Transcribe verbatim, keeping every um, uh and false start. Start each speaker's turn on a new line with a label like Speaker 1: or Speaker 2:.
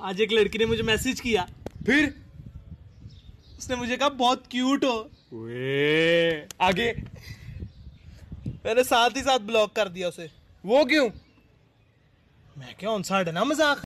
Speaker 1: आज एक लड़की ने मुझे मैसेज किया,
Speaker 2: फिर
Speaker 1: उसने मुझे कहा बहुत क्यूट हो।
Speaker 2: वे आगे?
Speaker 1: मैंने साथ ही साथ ब्लॉक कर दिया उसे।
Speaker 2: वो क्यों?
Speaker 1: मैं क्या, उनसा ना मजाक।